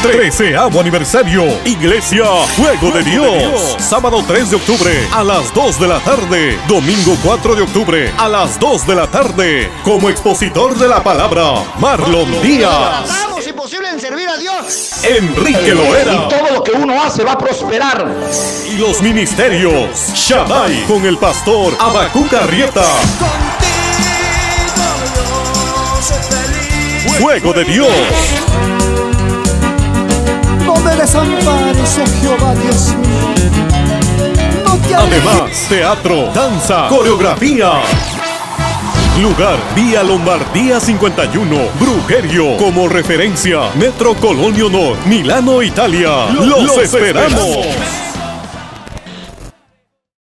13º aniversario. Iglesia Fuego de Dios. Sábado 3 de octubre a las 2 de la tarde. Domingo 4 de octubre a las 2 de la tarde. Como expositor de la palabra, Marlon Díaz. Estamos imposible en servir a Dios. Enrique Loera. Y todo lo que uno hace va a prosperar. Y los ministerios Shaddai con el pastor Habacuc Arrieta. Fuego de Dios. No me desampares, oh Jehová, Dios mío. No te Además, teatro, danza, coreografía. Lugar, Vía Lombardía 51, Brujerio. Como referencia, Metro Colonio Nord, Milano, Italia. ¡Los esperamos!